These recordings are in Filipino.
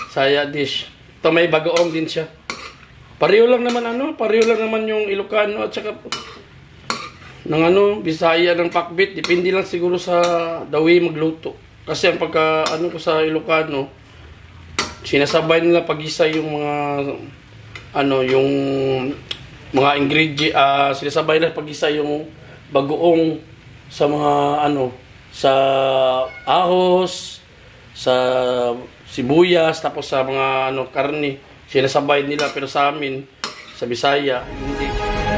Saya dish. Ito may bagoong din siya. Pareho lang naman pareho lang naman yung Ilocano at saka ng Bisaya ng pakbit. Depende lang siguro sa the way magluto. Kasi ang pagka ko sa Ilocano, sinasabay nila pag-isa yung mga yung mga ingredients, sinasabay nila pag-isa yung bagoong sa mga sa ahos, sa sibuyas, tapos sa mga karne. Sinasabay nila, pero sa amin sa Bisaya hindi.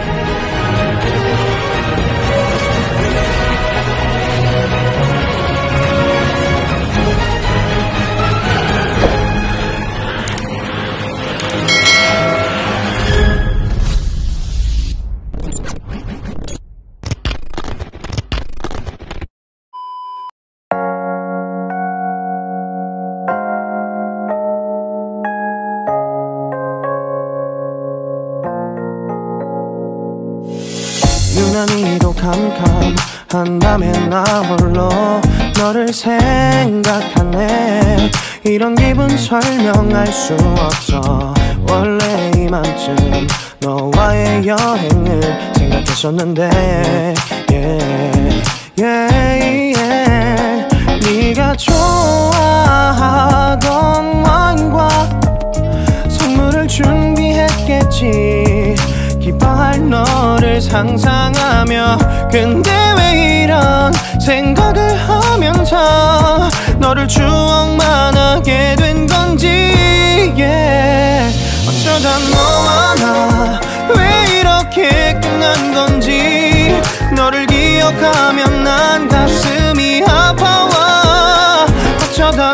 유난히도 캄캄한 밤에 나 홀로 너를 생각하네. 이런 기분 설명할 수 없어. 원래 이맘쯤 너와의 여행을 생각했었는데 네가 좋아하던 와인과 선물을 준비했겠지. 기뻐할 너를 상상하며 근데 왜 이런 생각을 하면서 너를 추억만 하게 된 건지 어쩌다 너와 나 왜 이렇게 끝난 건지 너를 기억하면 난 가슴이 아파와 어쩌다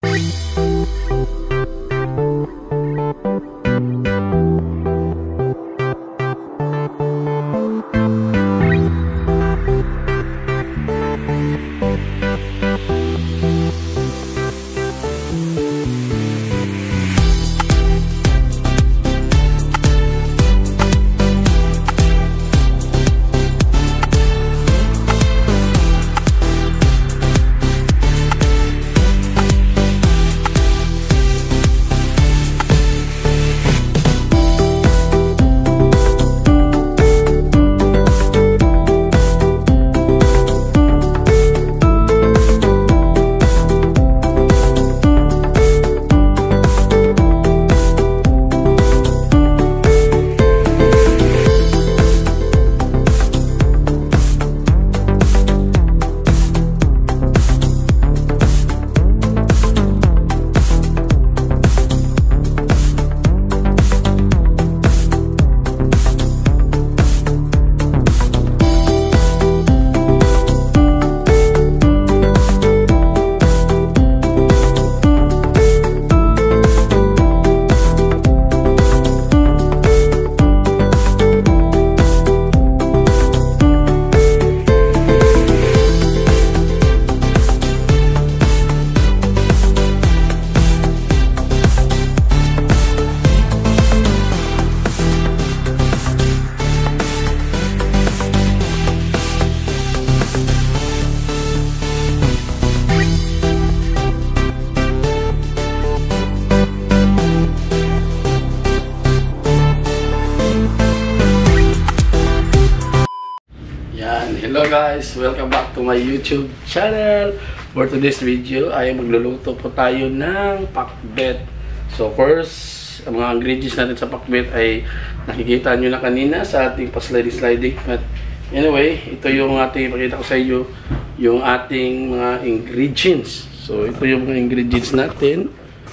Hello guys, welcome back to my YouTube channel. For today's video ay magluluto po tayo ng pakbet. So first, ang mga ingredients natin sa pakbet ay nakikita nyo na kanina sa ating pa-sliding. But anyway, ito yung ating ipakita ko sa inyo, yung ating mga ingredients. So ito yung mga ingredients natin.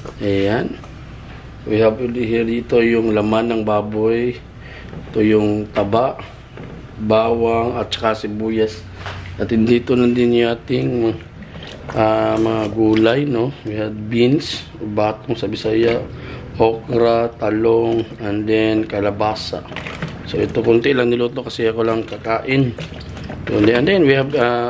Ayan. We have here dito yung laman ng baboy. Ito yung taba, bawang at saka sibuyas. At dito na din yung ating mga gulay, no? We have beans, batong sa Bisaya, okra, talong, and then kalabasa. So ito konti lang niluto kasi ako lang kakain. And then we have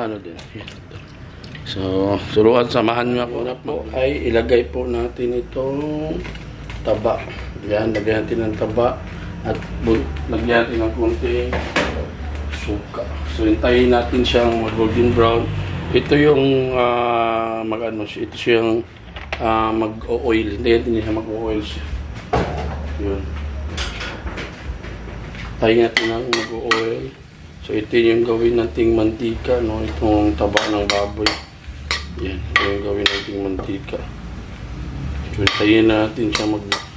so suruan, samahan nyo ako na po ay ilagay po natin itong taba. Yan, lagyan natin ng taba at lagyan natin ng konting suka. So hintayin natin siyang golden brown. Ito yung ito siyang mag-oil. Hindi siya mag-oil siya. Yun. Tayo natin ng mag-oil. So, ito yung gawin nating mantika, no? Itong taba ng baboy. Yan. Ito yung gawin nating mantika. So, tayo natin siya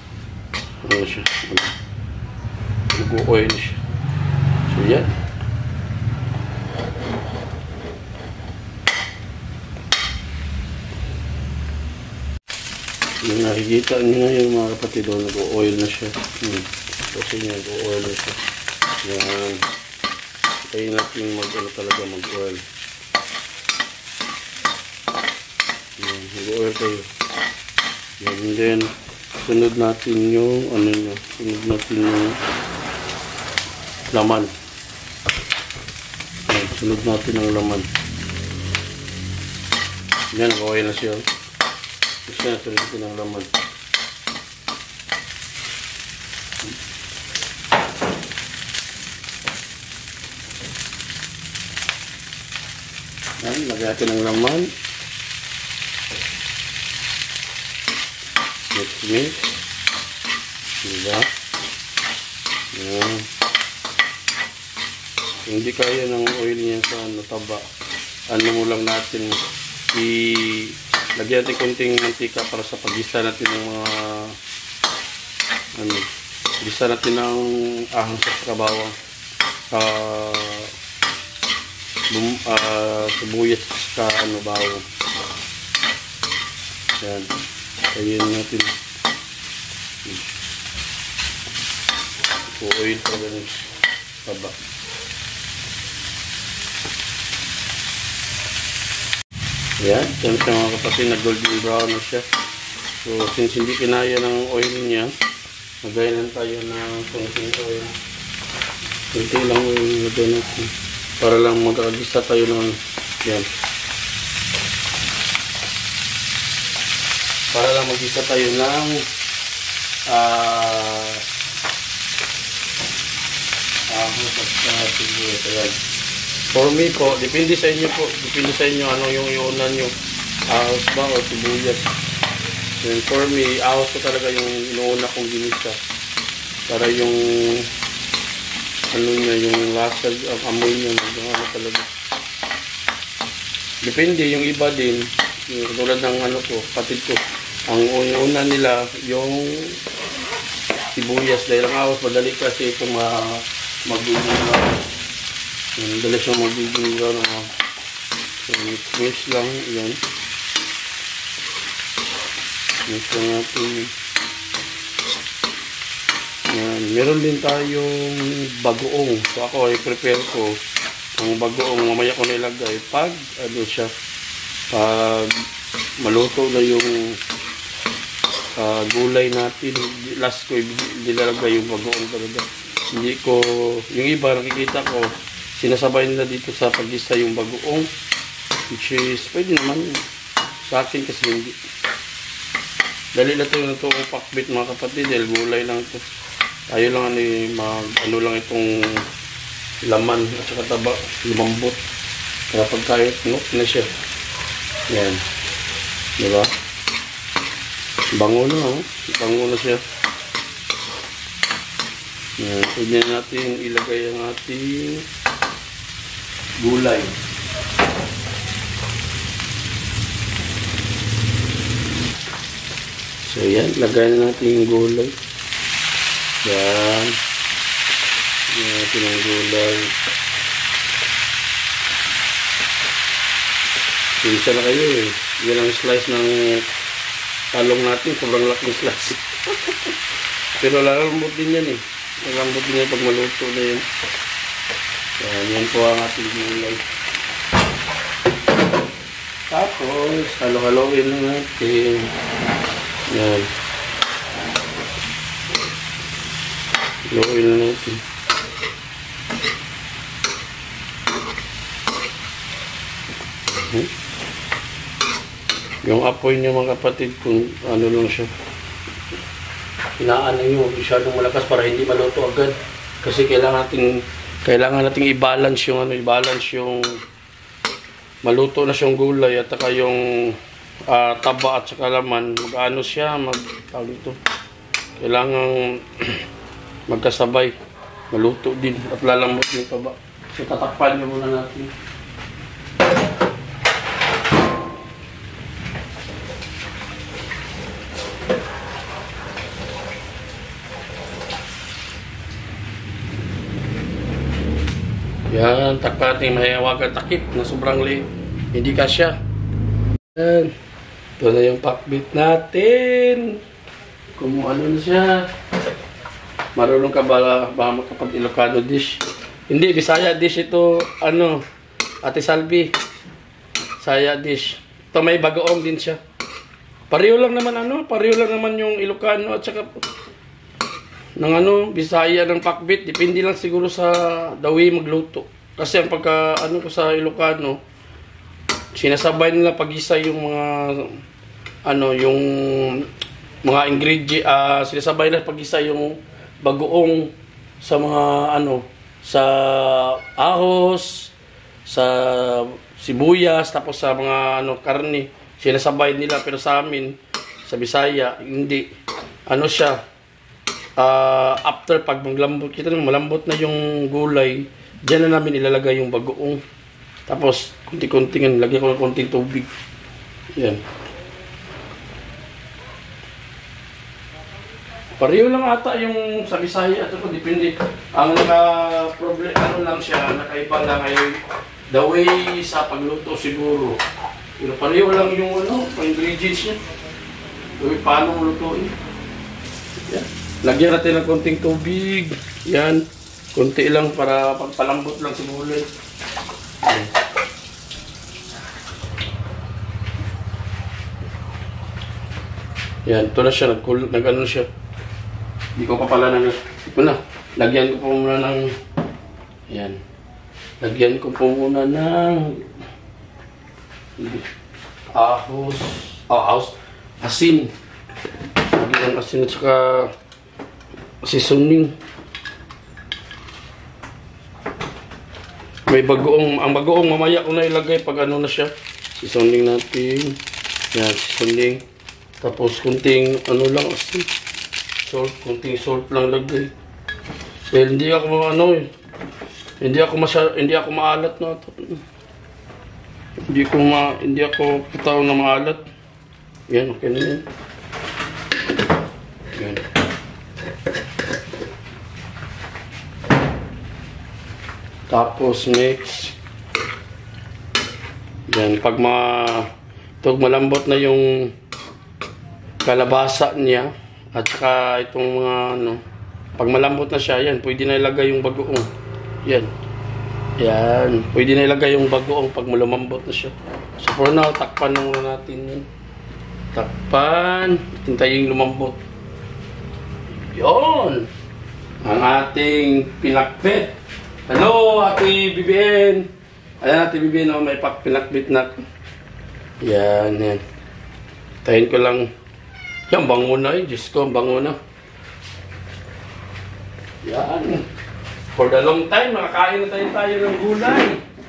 mag-oil siya. So, yan. Yung nakikita nyo ngayon mga kapatid, nag-oil na siya. Kasi nag-oil na siya. Yan. Kaya natin mag-oil. Yan, mag-oil tayo. Yan, and then, sunod natin yung, laman. Yan, sunod natin ang laman. Yan, nag-oil na siya. Kasi sunod natin ang laman. Yan, lagyan natin ang laman. Mix. Diba? Yan. Kung hindi kaya ng oil niya sa taba, mo lang natin lagyan natin konting mantika para sa paggisa natin ng mga gisa natin ng ahang sa bawang. Sibuyas sa bawang. Yan. Ayan natin. Oil pa ganun. Taba. Ayan. Yan siya mga kapatid. Nag-golden brown na siya. So, since hindi kinaya ng oil niya, nagayan tayo ng konting oil. Konti lang oil nagayan natin. Para lang mag-agisa tayo ng yan. Para lang mag-isa tayo ng for me po, depende sa inyo ano yung iunan nyo, ahos ba o sibuyas. And for me, ahos ko talaga yung inuuna kong ginisa para yung yung lasa, amoy niya talaga. Depende, yung iba din yung tulad ng kapatid ko, ang una nila yung sibuyas dahil ang ahos madali kasi ito magiging madali siyang magiging so mix lang yan, mix lang natin yan. Meron din tayong bagoong, so ako i-prepare ko ang bagoong, mamaya ko na ilagay pag siya, pag maluto na yung gulay natin. Last ko nilalagay yung bagoong talaga. Hindi ko, yung iba nakikita ko sinasabay nila dito sa paggisa yung bagoong, which is pwede naman. Sa akin kasi hindi. Dali na ito pakbit mga kapatid, dahil gulay lang ito. Tayo lang lang itong laman at saka taba, lumambot. Kaya pagkayot, na siya. Yan. Diba? Bango na siya. Yan. Pwede natin ilagay ang ating gulay. So yan, lagay na natin yung gulay. Yan. Lagay natin ang gulay. Pinsa na kayo eh. Yan ang slice ng talong natin. Sobrang laking slice. Pero lalambot din yan eh. Lalambot din yan pag maluto na yan. Yan po ang ating gulay. Tapos, halo-haloin na natin. Yan. Haloin na natin. Yung apoy niya mga kapatid, kung ano lang siya, hinaan nyo masyadong malakas para hindi maluto agad. Kasi kailangan nating i-balance yung i-balance yung maluto na siyang gulay at saka yung taba at saka laman, mag-ano siya, tawag ito. Kailangan magkasabay, maluto din at lalambot yung taba. So tatakpan niyo muna natin. Yan, takpating mahihawagan takip na sobrang liit. Hindi kasya. Yan. Ito na yung pakbit natin. Kung ano na siya. Marunong ka ba makapag Ilocano dish? Hindi, Bisaya dish ito. Ano, Ate Salvi. Bisaya dish. Ito may bagoong din siya. Pareho lang naman yung Ilocano at saka ng Bisaya ng pakbit, depende lang siguro sa the way magluto. Kasi ang pagka ko sa Ilocano, sinasabay nila pag-isa yung mga ingredient, sinasabay nila pag-isa yung bagoong sa mga sa ahos, sa sibuyas, tapos sa mga karne. Sinasabay nila, pero sa amin sa Bisaya hindi. Siya after pag maglambot kita malambot na yung gulay, diyan na namin ilalagay yung bagoong. Tapos kunti-kunti lagyan ko ng konting tubig. Yan. Pareho lang ata yung sa Bisaya at depende. Ang problema lang siya, nakaiba lang ay the way sa pagluto siguro. Pero pareho lang yung ingredients niya. Paano lutuin? Yan. Lagyan natin ng konting tubig. Yan. Konti lang para pagpalambot lang si gulay. Yan. Ito na siya. Nag-ano siya. Hindi ko pa pala lagyan ko po muna ng yan. Lagyan ko po muna ng asin. Lagyan ng asin at saka seasoning. May bagoong, ang bagoong mamaya ko na ilagay pag na siya. Seasoning natin. Yan, seasoning. Tapos kunting lang asin. Salt, kunting salt lang lagay. Dahil hindi ako hindi ako maalat na ito. Hindi ako tao na maalat. Yan, okay na yan. Yan. Tapos mix. Yan, pag malambot na yung kalabasa niya at saka itong mga pag malambot na siya, yan, pwede na ilagay yung bagoong. Yan. Yan, pwede na ilagay yung bagoong pag malambot na siya. So for now, takpan na muna natin yan. Takpan, hintayin lumambot. Yon, ang ating pinakbit. Hello, Ate BBN. Ayan, Ate BBN, may pinakbit na. Yan, yan. Tayin ko lang. Yan, bango na Diyos ko, bango na. Yan. For the long time, makakain na tayo ng gulay.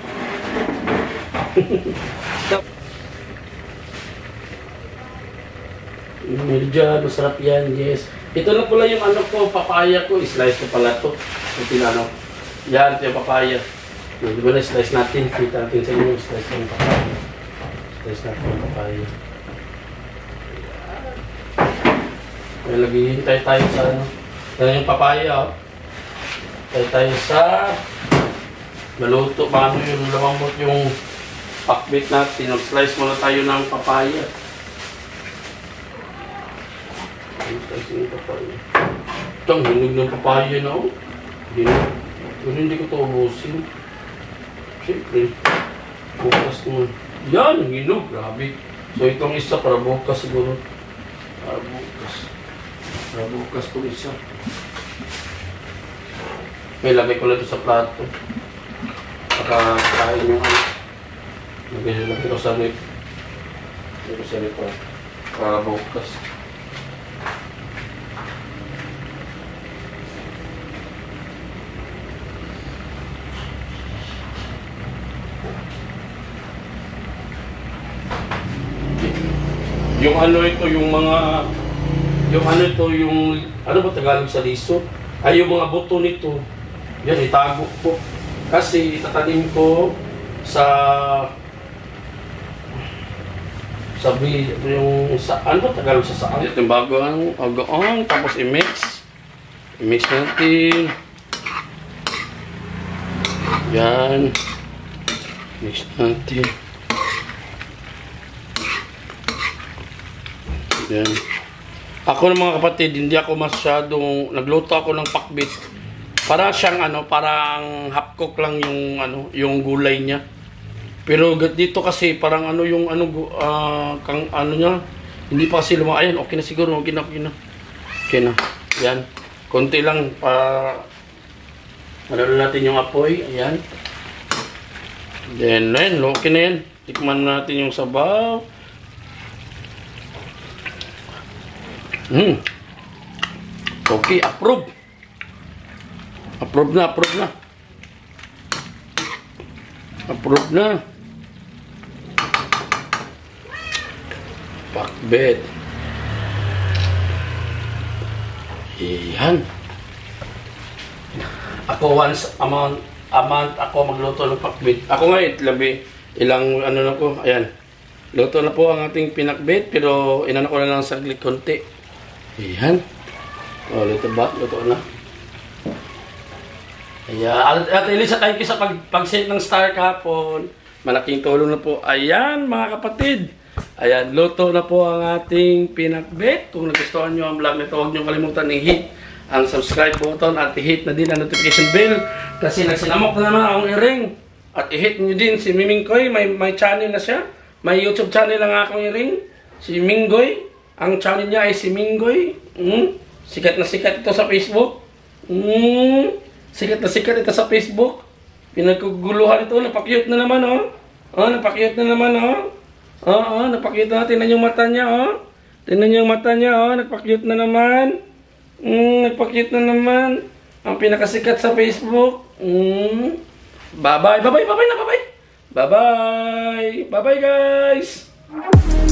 Medyo masarap yan, yes. Ito na pala yung papaya ko. Slice ko pala ito. Yan, ito yung papaya. Di ba na-slice natin? Kita natin sa inyo, slice ng papaya. Slice natin yung papaya. May naghihintay tayo sa Yan yung papaya, Hintay tayo sa maluto. Paano yung lumambot yung pakbit natin. Nag-slice muna tayo ng papaya. Slice ng papaya. Ito, ang hinog ng papaya na, Hinog. Pero hindi ko ito ubusin. Siyempre, bukas naman. Yan, hinog. Grabe. So, itong isa para bukas siguro. Para bukas. Para bukas itong isa. May lagay ko lang ito sa plato. Pagkakain yung lagay ko sa rip. Lagay ko sa rip para bukas. Yung ano ito, yung mga... Yung ano ito, yung... Ano ba Tagalog sa liso? Ay, yung mga buto nito. Yan, itago ko. Kasi itatanim ko sa... Sabi, yung... Sa, ano ba Tagalog sa saan? Ito yung bagoong, tapos i-mix. I-mix natin. Yan. Mix natin. Yan. Ako ng mga kapatid, hindi ako masyadong nagluto ako ng pakbit. Para siyang ano, parang half cook lang yung ano, yung gulay niya. Pero dito kasi parang ano yung ano kang ano niya, hindi pa kasi lumaki. Okay na siguro, okay na. Okay na. Yan. Konti lang para ano natin yung apoy. Ayan. Then, okay na yan. Tikman natin yung sabaw. Okay, approve. Approve na. Approve na. Pakbet. Iyan. Ako once a month ako magluto ng pakbet. Ako nga ilang ano na po. Ayan. Luto na po ang ating pinakbet pero inano ko na lang saglit konti. Ayan. O, luto na. Ayan. At Elisa, thank you sa pag-set ng star kahapon. Malaking tulong na po. Ayan, mga kapatid. Ayan, luto na po ang ating pinakbet. Kung nagustuhan nyo ang vlog nito, huwag nyo kalimutan i-hit ang subscribe button at i-hit na din ang notification bell. Kasi nagsinamok na naman akong i-ring. At i-hit nyo din si Mimingkoy. May channel na siya. May YouTube channel ang akong i-ring. Si Minggoy. Ang channel niya ay si Minggoy. Sikat na sikat ito sa Facebook. Sikat na sikat ito sa Facebook. Pinagkuguluhan ito. Napakyut na naman, oh. Napakyut na naman, oh. Napakyut na. Tingnan yung mata niya, oh. Tingnan yung mata niya, oh. Nagpakyut na naman. Nagpakyut na naman. Ang pinakasikat sa Facebook. Bye-bye. Bye-bye na, bye-bye. Bye-bye. Bye-bye, guys.